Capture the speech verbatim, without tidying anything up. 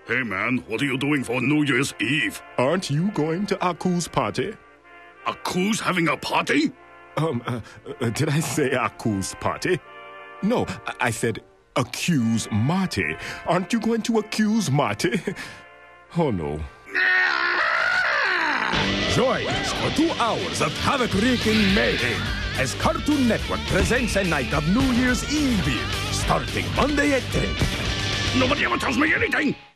Hey, man, what are you doing for New Year's Eve? Aren't you going to Aku's party? Aku's having a party? Um, uh, uh, did I say Aku's party? No, I, I said accuse Marty. Aren't you going to accuse Marty? Oh, no. Join us for two hours of havoc-wreaking mayhem as Cartoon Network presents a night of New Year's Eve, starting Monday at three. Nobody ever tells me anything!